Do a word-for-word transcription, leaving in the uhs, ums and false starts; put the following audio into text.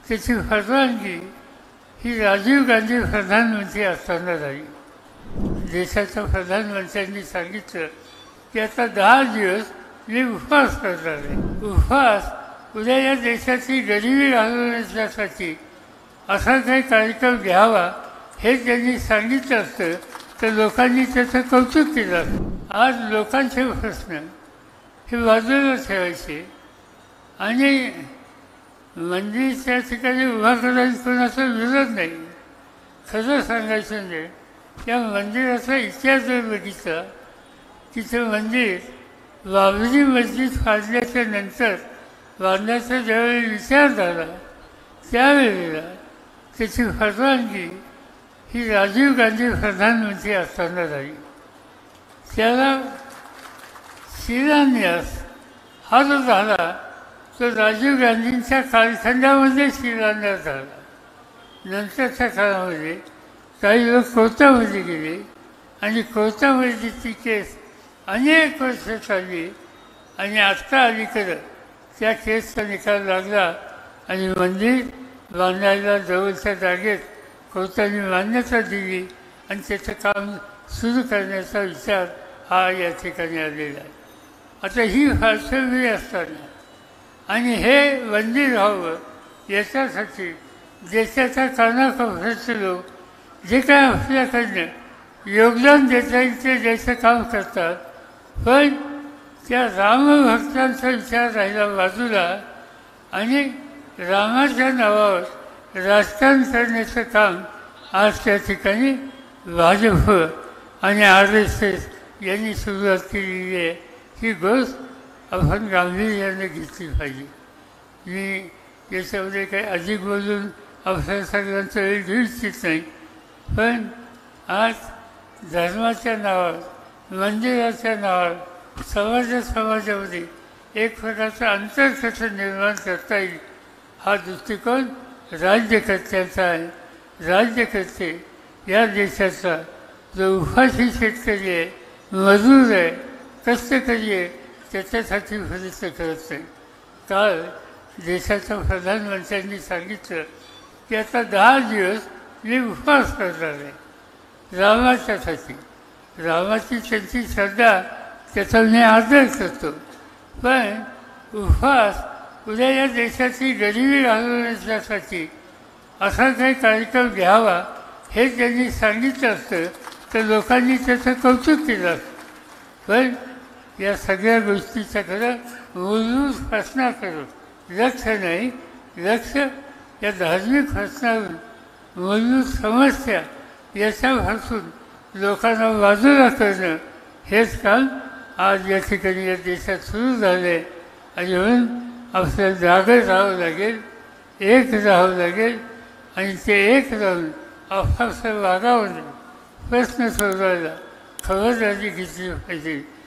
त्याची परवानगी ही राजीव गांधी प्रधानमंत्री असताना झाली. देशाच्या प्रधानमंत्र्यांनी सांगितलं की आता दहा दिवस मी उपवास करणार आहे. उपवास उद्या या देशाची गरिबी घालवण्यासाठी असा काही कार्यक्रम घ्यावा हे त्यांनी सांगितलं असतं तर लोकांनी त्याचं कौतुक केलं असतं. आज लोकांचे प्रश्न हे बाजूला ठेवायचे आणि मंदिर त्या ठिकाणी उभा करायचा कोणाचा विरोध नाही. खरं सांगायचं म्हणजे त्या मंदिराचा इतिहास जर बघितला की ते मंदिर बाबरी मस्जिद फाडल्याच्या नंतर बांधण्याचा ज्यावेळी विचार झाला त्यावेळेला त्याची परवानगी ही राजीव गांधी प्रधानमंत्री असताना झाली. त्याला शिलान्यास हा जो झाला तो राजीव गांधींच्या कालखंडामध्ये शिलान्यास झाला. नंतरच्या काळामध्ये काही लोक कोर्टामध्ये गेले आणि कोर्टामध्ये ती केस अनेक वर्ष चालली आणि आत्ता अलीकडं त्या केसचा निकाल लागला आणि मंदिर बांधायला जवळच्या जागेत कोर्टाने मान्यता दिली आणि त्याचं काम सुरू करण्याचा विचार हा या ठिकाणी आलेला आहे. आता ही पार्श्वभूमी असताना आणि हे मंदिर व्हावं याच्यासाठी देशाच्या कानाकोपऱ्यातले लोक जे काय आपल्याकडनं योगदान देता येईल ते द्यायचं काम करतात. पण त्या रामभक्तांचा विचार राहिला बाजूला आणि रामाच्या नावावर राजकारण करण्याचं काम आज त्या ठिकाणी भाजप आणि आर एस एस यांनी सुरुवात केलेली आहे. ही गोष्ट आपण गांभीर्याने घेतली पाहिजे. मी याच्यामध्ये काही अधिक बोलून आपल्या सगळ्यांचा वेळ घेऊ इच्छित नाही. पण आज धर्माच्या नावावर मंदिराच्या नावावर समाजा समाजामध्ये एक प्रकारचं अंतर कसं निर्माण करता येईल हा दृष्टिकोन राज्यकर्त्यांचा आहे. राज्यकर्ते या देशाचा जो उपाशी शेतकरी आहे, मजूर आहे, कष्टकरी आहे त्याच्यासाठी प्रयत्न करत नाही. काल देशाच्या प्रधानमंत्र्यांनी सांगितलं की आता दहा दिवस मी उपवास करणार आहे रामाच्यासाठी. रामाची त्यांची श्रद्धा त्याचा मी आदर करतो. पण उपवास उद्या या देशाची गरिबी घालवण्यासाठी असा काही कार्यक्रम घ्यावा हे त्यांनी सांगितलं असतं तर लोकांनी त्याचं कौतुक केलं असतं. पण या सगळ्या गोष्टीचा खरं मूलभूत प्रश्नाकडून लक्ष नाही, लक्ष या धार्मिक प्रश्नावरून मूलभूत समस्या याच्यापासून लोकांना बाजूला करणं हेच काम आज या ठिकाणी या देशात सुरू झालं आहे. आणि म्हणून आपल्याला जागं राहावं लागेल, एक राहावं लागेल आणि ते एक राहून आपापसात वागावं प्रश्न सोडवायला खबरदारी घेतली पाहिजे.